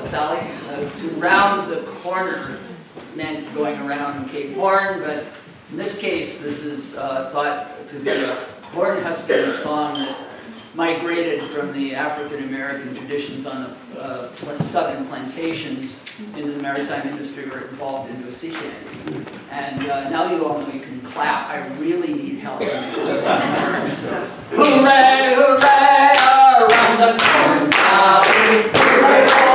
Sally. To round the corner meant going around Cape Horn, but in this case, this is thought to be a Cornhusker song that migrated from the African American traditions on the southern plantations into the maritime industry where it evolved into a sea shanty. And now you all know you can clap. I really need help to make this song. So, hooray, hooray, around the corn, Sally, hooray,